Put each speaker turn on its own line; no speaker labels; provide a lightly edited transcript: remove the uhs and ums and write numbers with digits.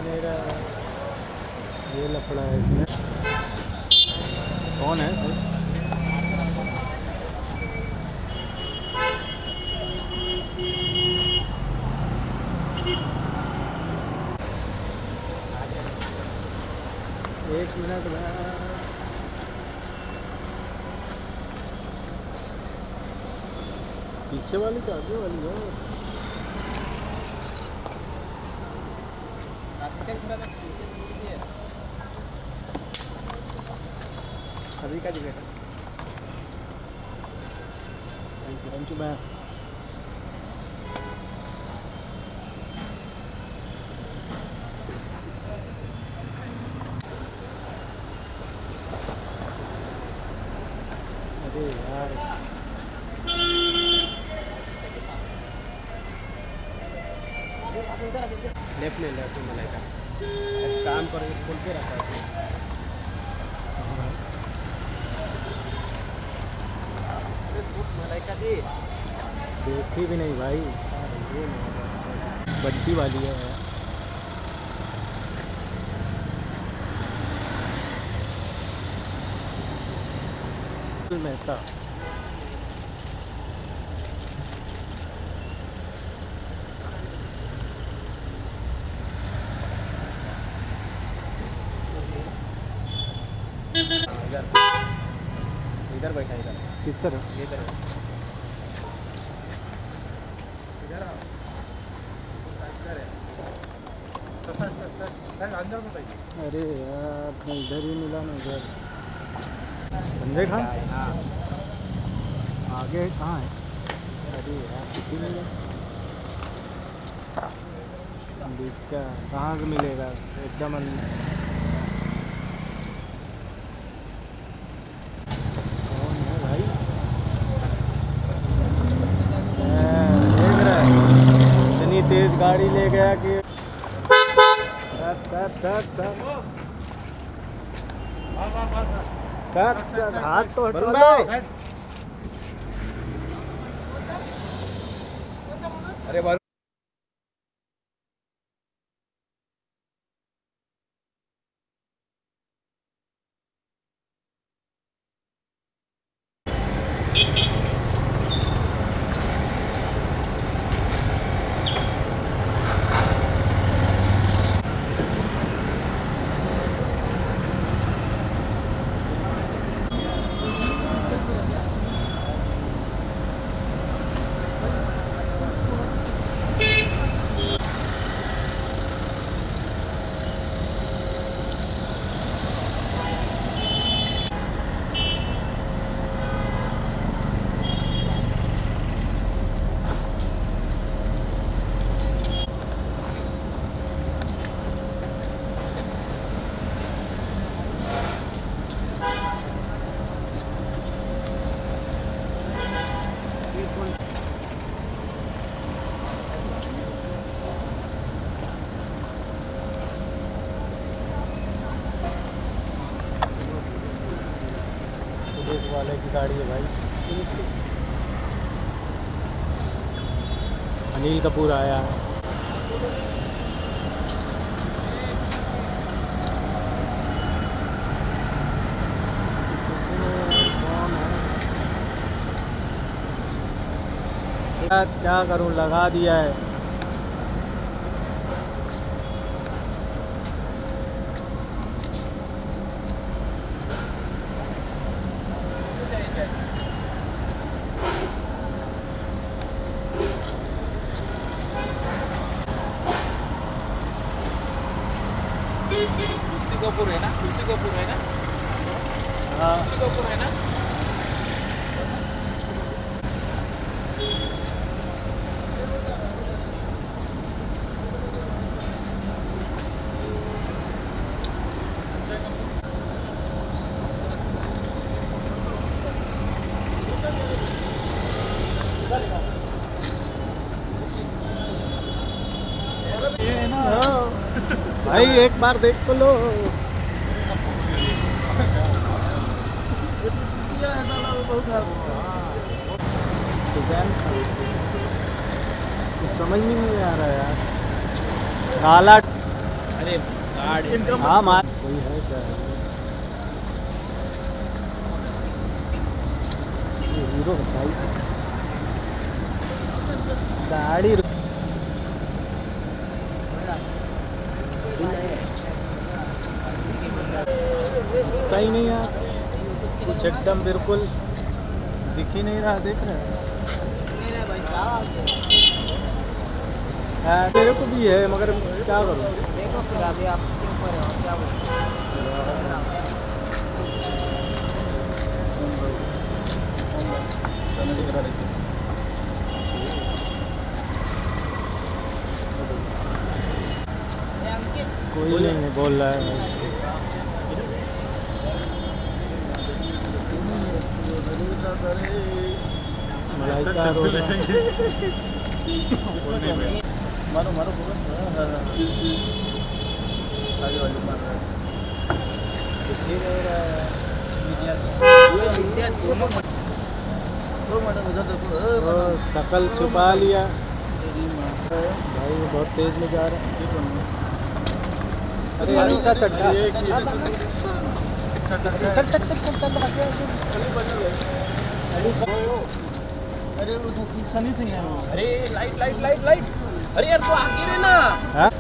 मेरा ये लफड़ा है इसमें। कौन है? एक मिनट में पीछे वाली के आगे वाली है। अभी का दिखेगा। थैंक यू मैं। अरे यार लेफ्ट ले लेफ्ट मलाइका काम पर खोल के रखा है। मलाइका दी देखी भी नहीं भाई। ये बड्डी वाली है। मेहता इधर बैठा इधर। किस तरह? इधर इधर अंदर में। अरे यार इधर ही मिला ना इधर। संजय खान आगे कहाँ है? अरे यार किसी मिला क्या? कहाँ से मिलेगा एकदम कौन है भाई? देख रहा है इतनी तेज गाड़ी ले गया कि sir sir sir sir sir हाथ तो हटवा दो। अरे पुलिस वाले की गाड़ी है भाई। अनिल कपूर आया है। क्या करूं लगा दिया है।
कपूर है ना? खुशी कपूर है ना?
हाँ
खुशी कपूर है ना?
भाई एक बार देख तो लो। कुछ समझ में नहीं आ रहा यार। काला
अरे गाड़ी
हाँ मार कोई है क्या ये हीरो भाई गाड़ी कहीं नहीं यार कुछ एकदम बिल्कुल दिख ही नहीं रहा देख रहे हैं मेरे को भी है मगर क्या करूँ
देखो फिर अभी आपके ऊपर है और क्या
कोई नहीं बोल रहा है मलाइका रो रहा है।
मारो मारो आगे वाले मार रहा है
शकल छुपा लिया भाई बहुत तेज में जा रहा है अरे यार अच्छा चट्टा
अरे लाइट लाइट लाइट लाइट अरे यार तू आगे रहे ना
हाँ